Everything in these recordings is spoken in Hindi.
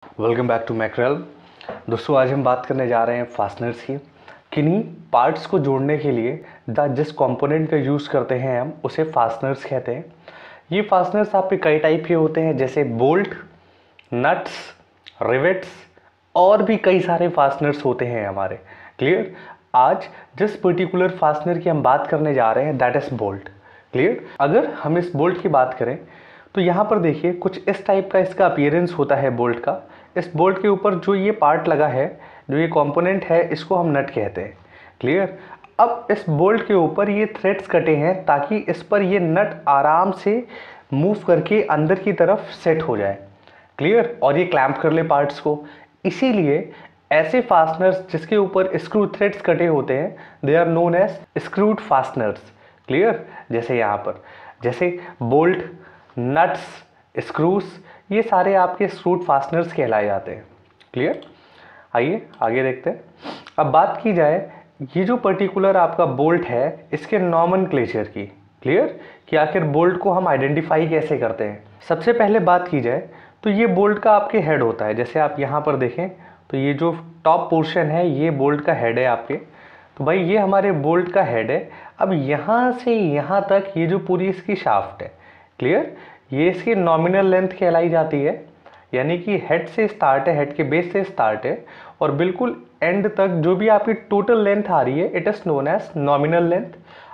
Welcome back to mackerel. दोस्तों, आज हम बात करने जा रहे हैं फास्टनर्स की। किन्हीं पार्ट्स को जोड़ने के लिए जिस कंपोनेंट का यूज़ करते हैं हम उसे फास्टनर्स कहते हैं। ये फास्टनर्स आप पे कई टाइप के होते हैं, जैसे बोल्ट, नट्स, रिवेट्स और भी कई सारे फास्टनर्स होते हैं हमारे। क्लियर। आज जिस पर्टिकुलर फास्टनर की हम बात करने जा रहे हैं दैट इज बोल्ट। क्लियर। अगर हम इस बोल्ट की बात करें तो यहाँ पर देखिए कुछ इस टाइप का इसका अपीयरेंस होता है बोल्ट का। इस बोल्ट के ऊपर जो ये पार्ट लगा है, जो ये कंपोनेंट है, इसको हम नट कहते हैं। क्लियर। अब इस बोल्ट के ऊपर ये थ्रेड्स कटे हैं ताकि इस पर ये नट आराम से मूव करके अंदर की तरफ सेट हो जाए। क्लियर। और ये क्लैंप कर ले पार्ट्स को। इसीलिए ऐसे फास्टनर्स जिसके ऊपर स्क्रू थ्रेड्स कटे होते हैं they are known as screwed fasteners. Clear. जैसे यहाँ पर जैसे बोल्ट, नट्स, स्क्रूज, ये सारे आपके स्क्रूड फास्टनर्स कहलाए जाते हैं। क्लियर। आइए आगे देखते हैं। अब बात की जाए ये जो पर्टिकुलर आपका बोल्ट है इसके नॉमेनक्लेचर की। क्लियर। कि आखिर बोल्ट को हम आइडेंटिफाई कैसे करते हैं। सबसे पहले बात की जाए तो ये बोल्ट का आपके हेड होता है। जैसे आप यहाँ पर देखें तो ये जो टॉप पोर्शन है ये बोल्ट का हेड है आपके। तो भाई ये हमारे बोल्ट का हेड है। अब यहाँ से यहाँ तक ये जो पूरी इसकी शाफ्ट है, क्लियर, ये इसकी नॉमिनल लेंथ कहलाई जाती है। यानी कि हेड से स्टार्ट है, हेड के बेस से स्टार्ट है और बिल्कुल एंड तक जो भी आपकी टोटल लेंथ आ रही है it is known as nominal length.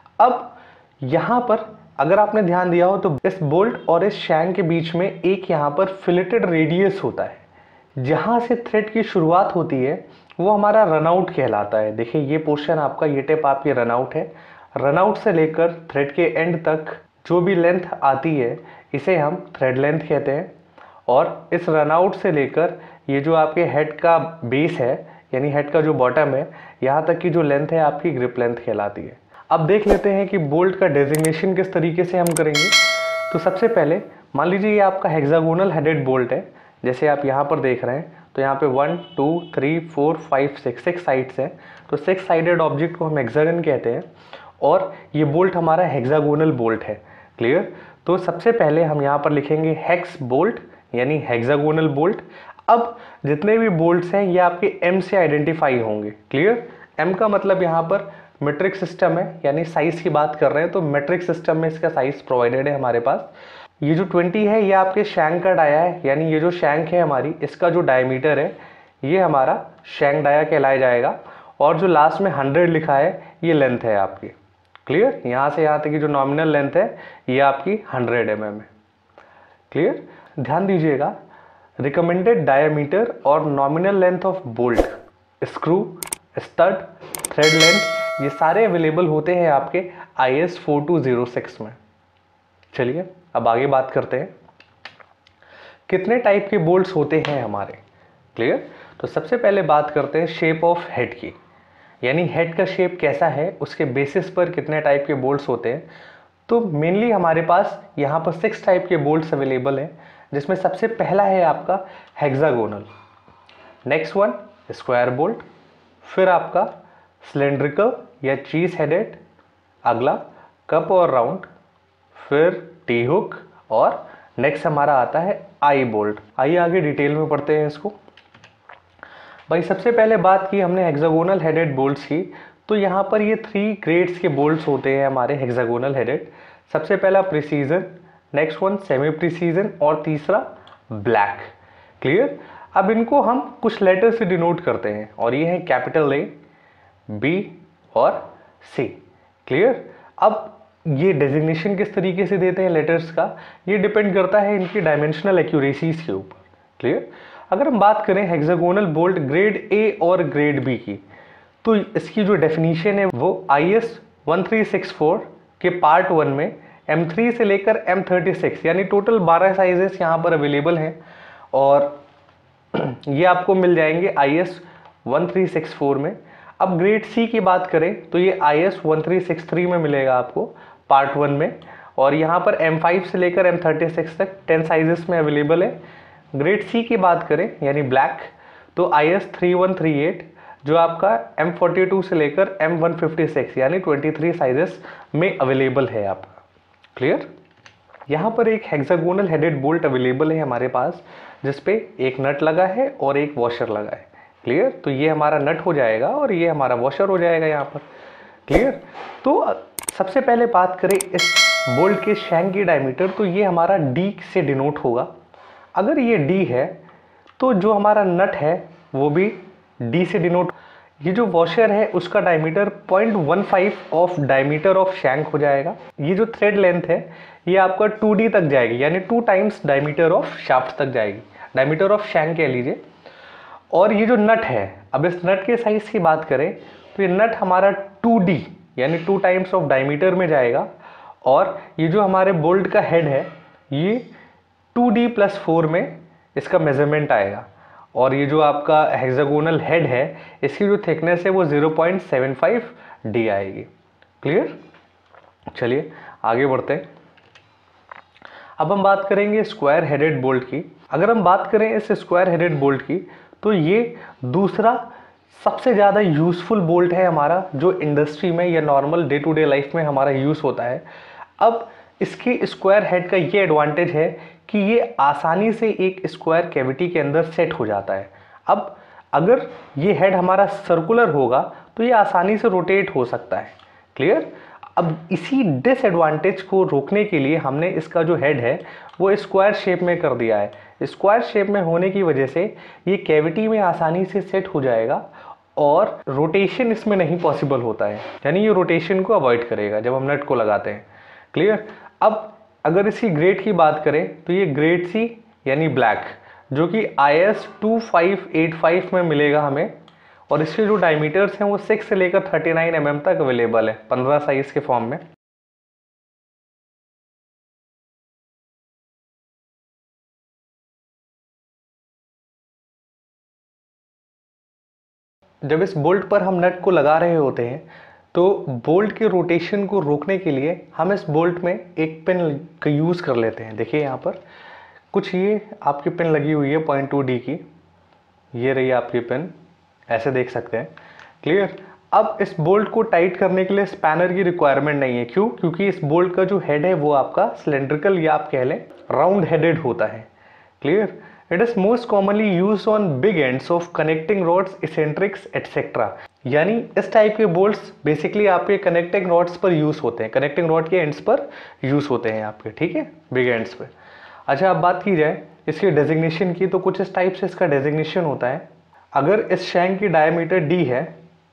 अब यहाँ पर अगर आपने ध्यान दिया हो तो इस बोल्ट और इस शैंक के बीच में एक यहाँ पर फिलेटेड रेडियस होता है। जहाँ से थ्रेड की शुरुआत होती है वो हमारा रनआउट कहलाता है। देखिए ये पोर्शन आपका, ये टिप आपकी रनआउट है। रनआउट से लेकर थ्रेड के एंड तक जो भी लेंथ आती है इसे हम थ्रेड लेंथ कहते हैं। और इस रनआउट से लेकर ये जो आपके हेड का बेस है, यानी हेड का जो बॉटम है, यहाँ तक की जो लेंथ है आपकी ग्रिप लेंथ कहलाती है। अब देख लेते हैं कि बोल्ट का डेजिग्नेशन किस तरीके से हम करेंगे। तो सबसे पहले मान लीजिए ये आपका हेक्सागोनल हेडेड बोल्ट है। जैसे आप यहाँ पर देख रहे हैं तो यहाँ पे 1 2 3 4 5 6 साइड्स हैं। तो 6 साइडेड ऑब्जेक्ट को हम हेक्सागन कहते हैं और ये बोल्ट हमारा हेक्सागोनल बोल्ट है। क्लियर। तो सबसे पहले हम यहाँ पर लिखेंगे हेक्स बोल्ट यानी हेक्सागोनल बोल्ट। अब जितने भी बोल्ट्स हैं ये आपके एम से आइडेंटिफाई होंगे। क्लियर। एम का मतलब यहाँ पर मेट्रिक सिस्टम है, यानी साइज की बात कर रहे हैं तो मेट्रिक सिस्टम में इसका साइज प्रोवाइडेड है हमारे पास। ये जो 20 है ये आपके शैंक का डाया है, यानी ये जो शैंक है हमारी, इसका जो डायमीटर है ये हमारा शैंक डाया कहलाया जाएगा। और जो लास्ट में 100 लिखा है ये लेंथ है आपकी। क्लियर। यहाँ से यहाँ तक की जो नॉमिनल लेंथ है ये आपकी 100 mm है। क्लियर। ध्यान दीजिएगा, रिकमेंडेड डायमीटर और nominal length of bolt, screw, stud, thread length, ये सारे अवेलेबल होते हैं आपके IS 4206 में। चलिए अब आगे बात करते हैं कितने टाइप के बोल्ट्स होते हैं हमारे। क्लियर। तो सबसे पहले बात करते हैं शेप ऑफ हेड की, यानी हेड का शेप कैसा है उसके बेसिस पर कितने टाइप के बोल्ट्स होते हैं। तो मेनली हमारे पास यहाँ पर 6 टाइप के बोल्ट्स अवेलेबल हैं, जिसमें सबसे पहला है आपका hexagonal, next one square bolt, फिर आपका सिलेंड्रिकल या चीज हेडेड, अगला कप और राउंड, फिर टी हुक और नेक्स्ट हमारा आता है आई बोल्ट। आइए आगे डिटेल में पढ़ते हैं इसको। भाई सबसे पहले बात की हमने हेक्सागोनल हेडेड बोल्ट्स की, तो यहाँ पर ये 3 ग्रेड्स के बोल्ट्स होते हैं हमारे हेक्सागोनल हेडेड। सबसे पहला precision, next one semi precision और तीसरा ब्लैक। क्लियर। अब इनको हम कुछ लेटर से डिनोट करते हैं और ये है कैपिटल A, B और C। क्लियर। अब ये डेजिग्नेशन किस तरीके से देते हैं लेटर्स का, ये डिपेंड करता है इनकी डायमेंशनल एक्यूरेसीज के ऊपर। क्लियर। अगर हम बात करें हेक्सागोनल बोल्ट ग्रेड A और ग्रेड B की, तो इसकी जो डेफिनेशन है वो IS 1364 के पार्ट 1 में M3 से लेकर M36 यानी टोटल 12 साइजेस यहाँ पर अवेलेबल हैं और ये आपको मिल जाएंगे IS 1364 में। अब ग्रेड C की बात करें तो ये IS 1363 में मिलेगा आपको पार्ट 1 में, और यहाँ पर M5 से लेकर M36 तक 10 साइजेस में अवेलेबल है। ग्रेड C की बात करें यानी ब्लैक तो IS 3138 जो आपका M42 से लेकर M156 यानी 23 साइजेस में अवेलेबल है आपका। क्लियर। यहाँ पर एक हेक्सागोनल हेडेड बोल्ट अवेलेबल है हमारे पास जिस पे एक नट लगा है और एक वॉशर लगा है। क्लियर? तो ये हमारा नट हो जाएगा और ये हमारा वॉशर हो जाएगा यहाँ पर। क्लियर? तो सबसे पहले बात करें इस बोल्ट के शैंक की डायमीटर, तो ये हमारा डी से डिनोट होगा। अगर ये डी है तो जो हमारा नट है वो भी डी से डिनोट। ये जो वॉशर है उसका diameter 0.15 of diameter of shank हो जाएगा। ये जो थ्रेड लेंथ है ये आपका 2D तक जाएगी, यानी 2 टाइम्स डायमीटर ऑफ शाफ्ट तक जाएगी, डायमीटर ऑफ शैंक कह लीजिए। और ये जो नट है, अब इस नट के साइज की बात करें तो ये नट हमारा 2D यानी 2 टाइम्स ऑफ डायमीटर में जाएगा। और ये जो हमारे बोल्ट का हेड है ये 2D+4 में इसका मेजरमेंट आएगा। और ये जो आपका हेक्सागोनल हेड है इसकी जो थिकनेस है वो 0.75 D आएगी। क्लियर? चलिए आगे बढ़ते हैं। अब हम बात करेंगे स्क्वायर हेडेड बोल्ट की। अगर हम बात करें इस स्क्वायर हेडेड बोल्ट की तो ये दूसरा सबसे ज़्यादा यूज़फुल बोल्ट है हमारा, जो इंडस्ट्री में या normal day to day life में हमारा यूज़ होता है। अब इसकी स्क्वायर हेड का ये एडवांटेज है कि ये आसानी से एक स्क्वायर कैविटी के अंदर सेट हो जाता है। अब अगर ये हेड हमारा सर्कुलर होगा तो ये आसानी से रोटेट हो सकता है। क्लियर? अब इसी डिसएडवांटेज को रोकने के लिए हमने इसका जो हेड है वो स्क्वायर शेप में कर दिया है। स्क्वायर शेप में होने की वजह से ये कैविटी में आसानी से सेट हो जाएगा और रोटेशन इसमें नहीं पॉसिबल होता है, यानी ये रोटेशन को अवॉइड करेगा जब हम नट को लगाते हैं। क्लियर? अब अगर इसकी ग्रेड की बात करें तो ये ग्रेड सी यानी ब्लैक, जो कि IS 2585 में मिलेगा हमें। और इसके जो डायमीटर्स हैं वो 6 से लेकर 39 mm तक अवेलेबल है 15 साइज के फॉर्म में। जब इस बोल्ट पर हम नट को लगा रहे होते हैं तो बोल्ट के रोटेशन को रोकने के लिए हम इस बोल्ट में एक पिन का यूज़ कर लेते हैं। देखिए यहाँ पर कुछ ये आपकी पिन लगी हुई है 0.2D की, ये रही आपकी पिन, ऐसे देख सकते हैं। क्लियर? अब इस बोल्ट को टाइट करने के लिए स्पैनर की रिक्वायरमेंट नहीं है। क्यों? क्योंकि इस बोल्ट का जो हेड है वो आपका सिलेंड्रिकल या आप कह लें राउंड हेडेड होता है। Clear? It is most commonly use on big ends of connecting rods, eccentrics etcetera. यानी इस टाइप के बोल्ट्स बेसिकली आपके कनेक्टिंग रॉड्स पर यूज होते हैं, कनेक्टिंग रॉड के एंड्स पर यूज होते हैं आपके, ठीक है, बिग एंड्स पे। अच्छा, अब बात की जाए इसकी डेजिग्नेशन की तो कुछ इस टाइप से इसका डेजिग्नेशन होता है। अगर इस शैंक की डायमीटर D है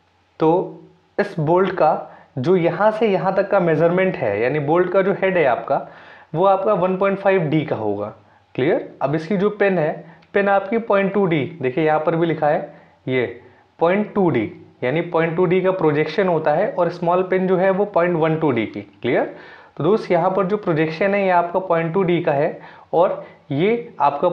तो इस बोल्ट का जो यहाँ से यहाँ तक का मेजरमेंट है, यानी बोल्ट का जो हेड है आपका वो आपका 1.5D का होगा। क्लियर? अब इसकी जो पिन है, पिन आपकी 0.2D, देखिए यहाँ पर भी लिखा है ये 0.2D, यानी 0.2D का प्रोजेक्शन होता है। और स्मॉल पिन जो है वो 0.12D की। क्लियर? तो दोस्त यहाँ पर जो प्रोजेक्शन है ये आपका 0.2D का है और ये आपका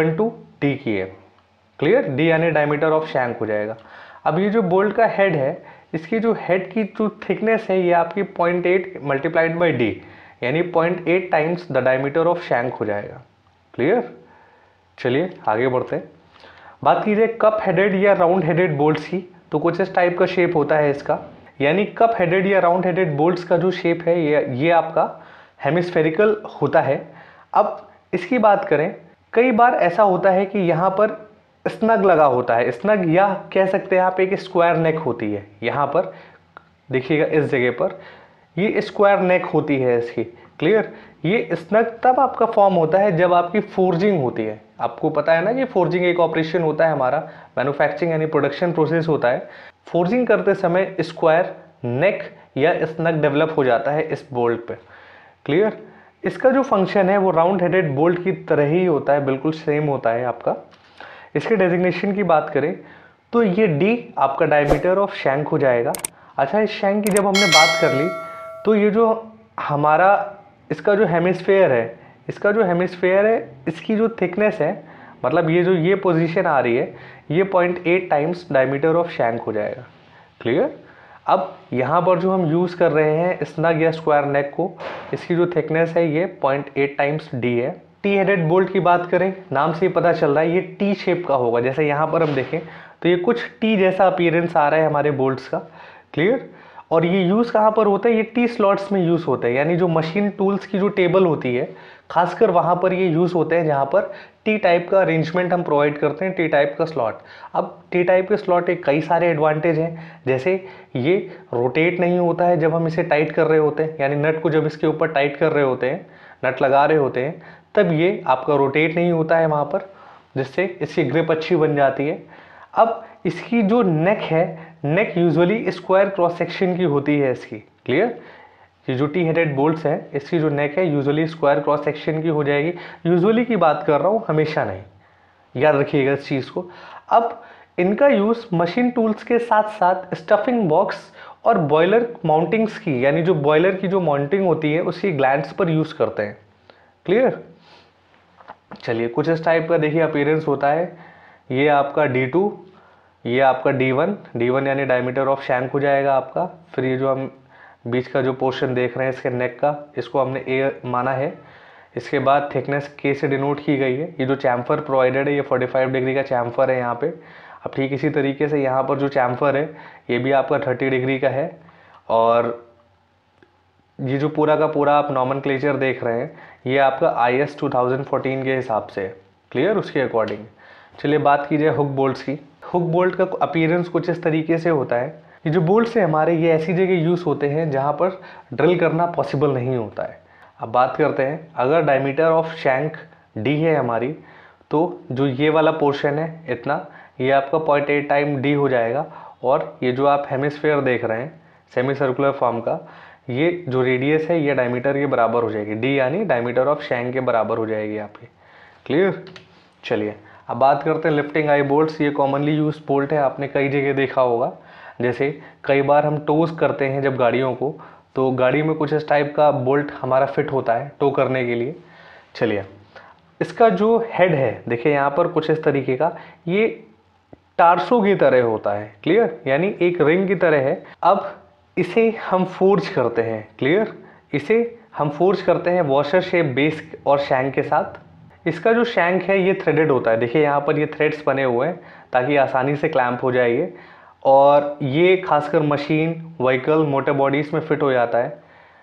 0.12D की है। क्लियर? D यानी डायमीटर ऑफ शैंक हो जाएगा। अब ये जो बोल्ट का हेड है इसकी जो हेड की जो थिकनेस है ये आपकी 0.8 मल्टीप्लाइड बाई D, यानी 0.8 times the diameter of shank हो जाएगा। क्लियर? चलिए आगे बढ़ते हैं। बात कीजिए कप हेडेड या राउंड हेडेड बोल्ट्स की तो कुछ इस टाइप का शेप होता है इसका। यानी कप हेडेड या राउंड हेडेड बोल्ट्स का जो शेप है ये आपका हेमिस्फेरिकल होता है। अब इसकी बात करें, कई बार ऐसा होता है कि यहाँ पर स्नग लगा होता है, स्नग या कह सकते हैं आप एक स्क्वायर नेक होती है। यहाँ पर देखिएगा इस जगह पर ये स्क्वायर नेक होती है इसकी। क्लियर? ये स्नग तब आपका फॉर्म होता है जब आपकी फोर्जिंग होती है। आपको पता है ना कि फोर्जिंग एक ऑपरेशन होता है हमारा, मैन्युफैक्चरिंग यानी प्रोडक्शन प्रोसेस होता है। फोर्जिंग करते समय स्क्वायर नेक या स्नग डेवलप हो जाता है इस बोल्ट पे। क्लियर? इसका जो फंक्शन है वो राउंड हेडेड बोल्ट की तरह ही होता है, बिल्कुल सेम होता है आपका। इसके डेजिग्नेशन की बात करें तो ये D आपका डायमीटर ऑफ शैंक हो जाएगा। अच्छा, इस शैंक की जब हमने बात कर ली तो ये जो हमारा इसका जो हेमिस्फेयर है, इसकी जो थिकनेस है, मतलब ये पोजीशन आ रही है, ये 0.8 टाइम्स डायमीटर ऑफ शैंक हो जाएगा। क्लियर? अब यहाँ पर जो हम यूज़ कर रहे हैं स्नग या स्क्वायर नेक को, इसकी जो थिकनेस है ये 0.8 टाइम्स D है। टी हेडेड बोल्ट की बात करें, नाम से ही पता चल रहा है ये टी शेप का होगा। जैसे यहाँ पर हम देखें तो ये कुछ टी जैसा अपीयरेंस आ रहा है हमारे बोल्ट्स का। क्लियर? और ये यूज़ कहाँ पर होता है? ये टी स्लॉट्स में यूज़ होता है, यानी जो मशीन टूल्स की जो टेबल होती है खासकर वहाँ पर ये यूज़ होते हैं जहाँ पर टी टाइप का अरेंजमेंट हम प्रोवाइड करते हैं, टी टाइप का स्लॉट। अब टी टाइप के स्लॉट एक कई सारे एडवांटेज हैं, जैसे ये रोटेट नहीं होता है जब हम इसे टाइट कर रहे होते हैं, यानी नट को जब इसके ऊपर टाइट कर रहे होते हैं, नट लगा रहे होते हैं, तब ये आपका रोटेट नहीं होता है वहाँ पर, जिससे इसकी ग्रिप अच्छी बन जाती है। अब इसकी जो नेक है, neck usually square cross section की होती है इसकी, क्लियर। ये जो टी हेडेड बोल्ट्स है, इसकी जो नेक है यूजुअली स्क्वायर क्रॉस सेक्शन की हो जाएगी। यूजुअली की बात कर रहा हूँ, हमेशा नहीं, याद रखिएगा इस चीज़ को। अब इनका यूज़ मशीन टूल्स के साथ साथ स्टफिंग बॉक्स और बॉयलर माउंटिंग्स की, यानी जो बॉयलर की जो माउंटिंग होती है उसकी ग्लैंड्स पर यूज़ करते हैं, क्लियर। चलिए, कुछ इस टाइप का देखिए अपीयरेंस होता है। ये आपका D2, ये आपका D1 यानी डायमीटर ऑफ शैंक हो जाएगा आपका। फिर ये जो हम बीच का जो पोर्शन देख रहे हैं इसके नेक का, इसको हमने A माना है। इसके बाद थिकनेस K से डिनोट की गई है। ये जो चैम्फर प्रोवाइडेड है, ये 45 डिग्री का चैम्फर है यहाँ पे। अब ठीक इसी तरीके से यहाँ पर जो चैम्फर है ये भी आपका 30 डिग्री का है। और ये जो पूरा का पूरा आप नॉमेनक्लेचर देख रहे हैं, ये आपका IS 2014 के हिसाब से, क्लियर, उसके अकॉर्डिंग। चलिए बात की जाए हुक बोल्ट्स की। हुक बोल्ट का अपीयरेंस कुछ इस तरीके से होता है। ये जो बोल्ट्स है हमारे, ये ऐसी जगह यूज़ होते हैं जहाँ पर ड्रिल करना पॉसिबल नहीं होता है। अब बात करते हैं, अगर डायमीटर ऑफ शैंक D है हमारी, तो जो ये वाला पोर्शन है इतना, ये आपका 0.8 टाइम D हो जाएगा। और ये जो आप हेमिस्फेयर देख रहे हैं सेमी सर्कुलर फॉर्म का, ये जो रेडियस है ये डायमीटर के बराबर हो जाएगी, D यानी डायमीटर ऑफ शैंक के बराबर हो जाएगी आपकी, क्लियर। चलिए अब बात करते हैं लिफ्टिंग आई बोल्ट्स। ये कॉमनली यूज बोल्ट है, आपने कई जगह देखा होगा। जैसे कई बार हम टोज करते हैं जब गाड़ियों को, तो गाड़ी में कुछ इस टाइप का बोल्ट हमारा फिट होता है टो करने के लिए। चलिए, इसका जो हेड है देखिए यहाँ पर कुछ इस तरीके का, ये टार्सो की तरह होता है, क्लियर, यानी एक रिंग की तरह है। अब इसे हम फोर्ज करते हैं, क्लियर, इसे हम फोर्ज करते हैं वॉशर शेप बेस और शैंक के साथ। इसका जो शैंक है ये थ्रेडेड होता है, देखिए यहाँ पर ये थ्रेड्स बने हुए हैं ताकि आसानी से क्लैंप हो जाए ये। और ये खासकर मशीन, व्हीकल, मोटर बॉडीज में फिट हो जाता है।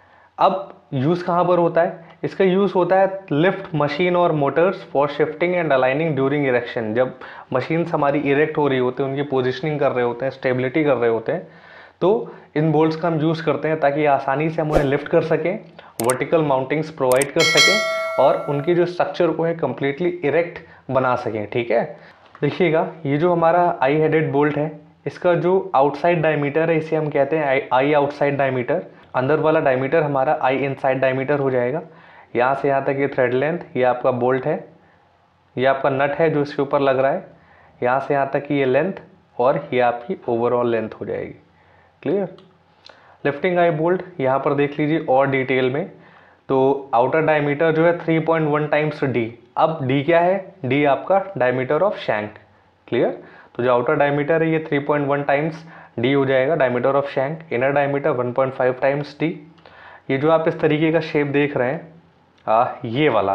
अब यूज़ कहाँ पर होता है? इसका यूज़ होता है लिफ्ट मशीन और motors for shifting and aligning during erection. जब मशीन्स हमारी इरेक्ट हो रही होती हैं, उनकी पोजिशनिंग कर रहे होते हैं, स्टेबिलिटी कर रहे होते हैं, तो इन बोल्ट्स का हम यूज़ करते हैं ताकि आसानी से हम उन्हें लिफ्ट कर सकें, वर्टिकल माउंटिंग्स प्रोवाइड कर सकें और उनकी जो स्ट्रक्चर को है कम्प्लीटली इरेक्ट बना सकें, ठीक है। देखिएगा, ये जो हमारा आई हेडेड बोल्ट है, इसका जो आउटसाइड डायमीटर है इसे हम कहते हैं आई आउटसाइड डायमीटर। अंदर वाला डायमीटर हमारा आई इनसाइड डायमीटर हो जाएगा। यहाँ से यहाँ तक ये थ्रेड लेंथ, ये आपका बोल्ट है, ये आपका नट है जो इसके ऊपर लग रहा है, यहाँ से यहाँ तक की ये लेंथ, और ये आपकी ओवरऑल लेंथ हो जाएगी, क्लियर। लिफ्टिंग आई बोल्ट यहाँ पर देख लीजिए और डिटेल में। तो आउटर डायमीटर जो है 3.1 टाइम्स D। अब D क्या है? D आपका डायमीटर ऑफ शैंक, क्लियर। तो जो आउटर डायमीटर है ये 3.1 टाइम्स D हो जाएगा, diameter of shank. Inner diameter 1.5 times D। ये जो आप इस तरीके का शेप देख रहे हैं, ये वाला,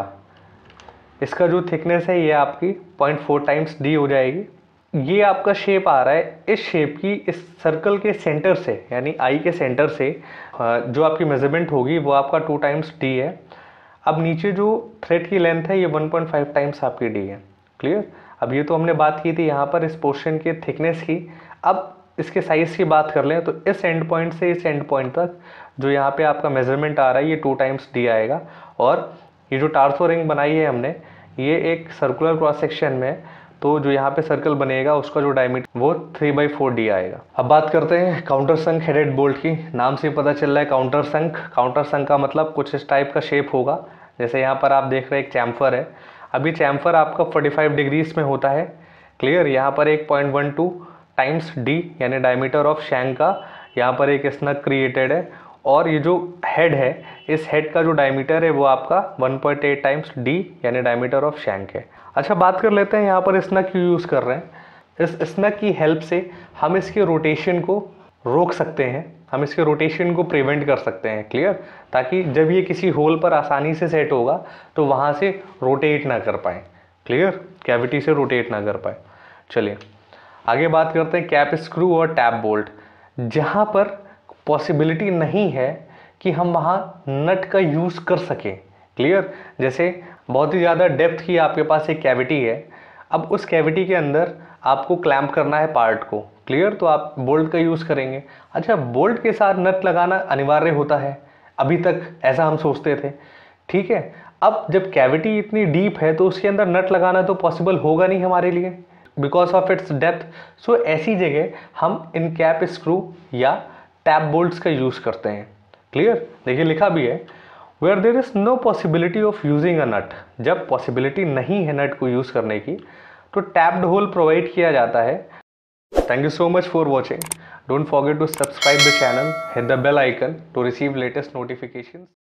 इसका जो थिकनेस है ये आपकी 0.4 टाइम्स D हो जाएगी। ये आपका शेप आ रहा है, इस शेप की इस सर्कल के सेंटर से, यानी आई के सेंटर से जो आपकी मेजरमेंट होगी वो आपका 2 टाइम्स D है। अब नीचे जो थ्रेड की लेंथ है ये 1.5 टाइम्स आपकी D है, क्लियर। अब ये तो हमने बात की थी यहाँ पर इस पोर्शन के थिकनेस की। अब इसके साइज़ की बात कर लें तो इस एंड पॉइंट से इस एंड पॉइंट तक जो यहाँ पे आपका मेजरमेंट आ रहा है ये 2 टाइम्स D आएगा। और ये जो टार्सो रिंग बनाई है हमने, ये एक सर्कुलर क्रॉस सेक्शन में, तो जो यहाँ पे सर्कल बनेगा उसका जो डायमीटर वो 3/4 D आएगा। अब बात करते हैं काउंटर संक हेडेड बोल्ट की। नाम से पता चल रहा है काउंटर संक। काउंटर संक का मतलब कुछ इस टाइप का शेप होगा। जैसे यहाँ पर आप देख रहे हैं एक चैम्फर है। अभी चैम्फर आपका 45 डिग्रीज में होता है, क्लियर। यहाँ पर एक 0.12 टाइम्स D यानी डायमीटर ऑफ शैंक का यहाँ पर एक स्नग क्रिएटेड है। और ये जो हेड है, इस हेड का जो डायमीटर है वो आपका 1.8 टाइम्स D यानी डायमीटर ऑफ शैंक है। अच्छा, बात कर लेते हैं यहाँ पर स्नग क्यों यूज़ कर रहे हैं। इस स्नग की हेल्प से हम इसके रोटेशन को रोक सकते हैं, हम इसके रोटेशन को प्रिवेंट कर सकते हैं, क्लियर। ताकि जब ये किसी होल पर आसानी से सेट होगा तो वहाँ से रोटेट ना कर पाए, क्लियर, कैविटी से रोटेट ना कर पाए। चलिए आगे बात करते हैं कैप स्क्रू और टैप बोल्ट। जहाँ पर पॉसिबिलिटी नहीं है कि हम वहाँ नट का यूज़ कर सकें, क्लियर। जैसे बहुत ही ज़्यादा डेप्थ की आपके पास एक कैविटी है। अब उस कैविटी के अंदर आपको क्लैंप करना है पार्ट को, क्लियर? तो आप बोल्ट का यूज़ करेंगे। अच्छा, बोल्ट के साथ नट लगाना अनिवार्य होता है, अभी तक ऐसा हम सोचते थे, ठीक है। अब जब कैविटी इतनी डीप है तो उसके अंदर नट लगाना तो पॉसिबल होगा नहीं हमारे लिए because of its depth. So ऐसी जगह हम इन कैप स्क्रू या टैप बोल्ट्स का यूज़ करते हैं, क्लियर? देखिए लिखा भी है where there is no possibility of using a nut, जब पॉसिबिलिटी नहीं है नट को यूज़ करने की तो टैप्ड होल प्रोवाइड किया जाता है। Thank you so much for watching. Don't forget to subscribe the channel, hit the bell icon to receive latest notifications.